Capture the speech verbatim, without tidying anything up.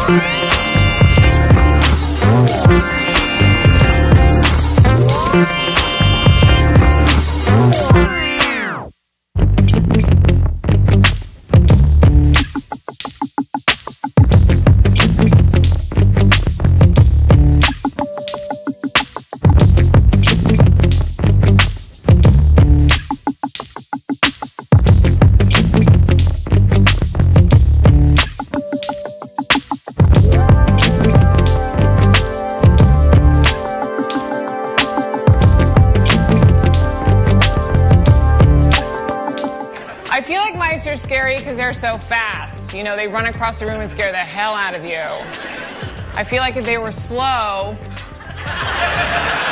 I feel like mice are scary because they're so fast. You know, they run across the room and scare the hell out of you. I feel like if they were slow...